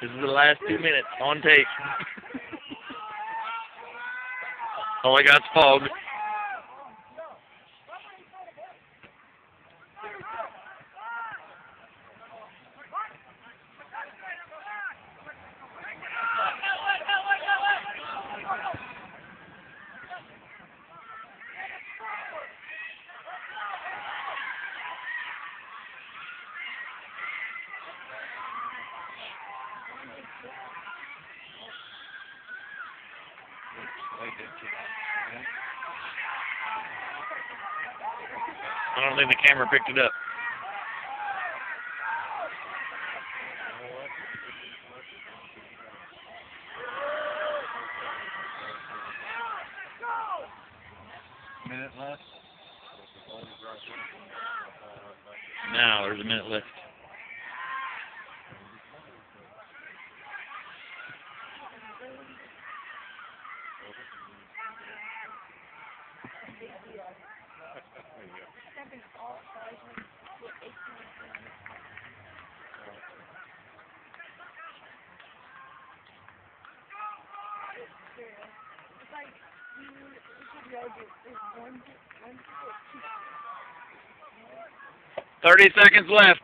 This is the last 2 minutes on tape. All I got's fog. I don't think the camera picked it up. Minute left. Now there's a minute left. It's like you should know there's one 30 seconds left.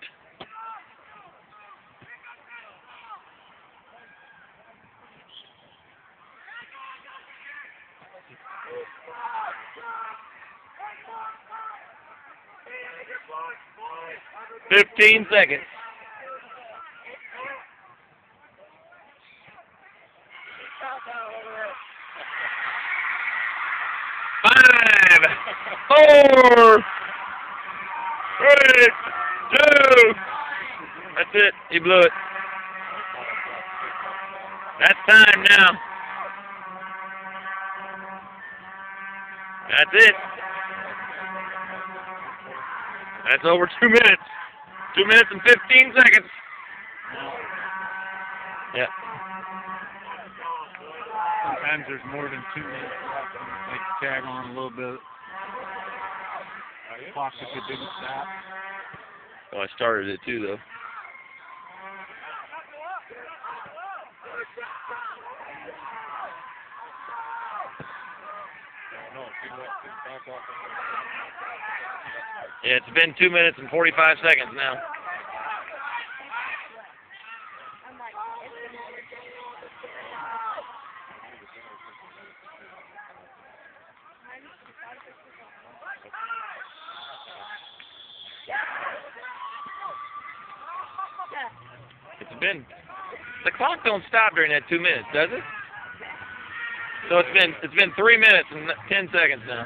$15 seconds. Five, 4, 3, 2. That's it. He blew it. That's time now. That's it. That's over 2 minutes. 2 minutes and 15 seconds. Yeah. Sometimes there's more than 2 minutes left. They tag on a little bit. Clock if it didn't stop. Oh, I started it too, though. Yeah, it's been 2 minutes and 45 seconds now. It's been, the clock don't stop during that 2 minutes, does it? So it's been 3 minutes and 10 seconds now.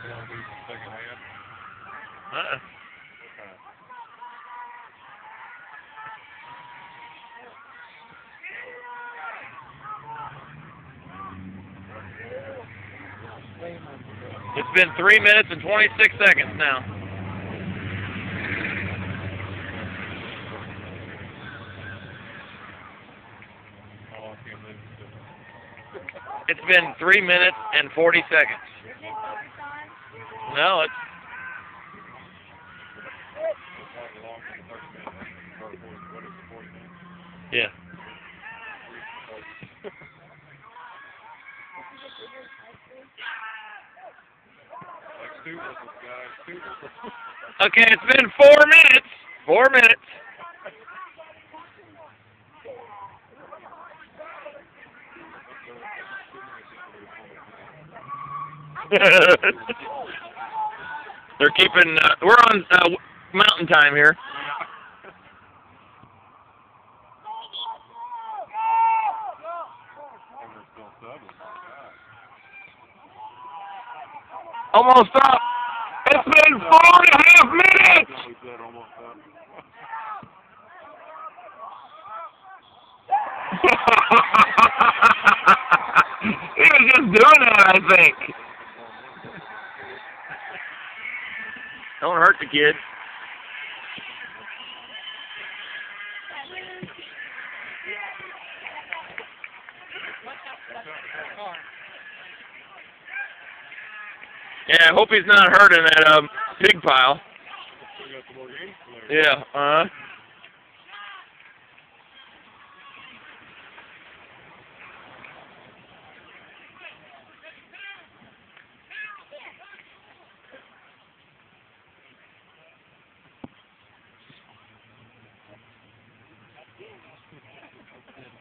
It's been 3 minutes and 26 seconds now. It's been 3 minutes and 40 seconds. No, it's... Yeah. Okay, it's been 4 minutes. 4 minutes. They're keeping, we're on mountain time here. Almost up. It's been 4.5 minutes. He was just doing that, I think. Don't hurt the kid. Yeah, I hope he's not hurt in that pig pile. Yeah,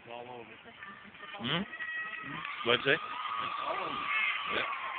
all over. Hmm? What'd you say? It's all over. Yeah.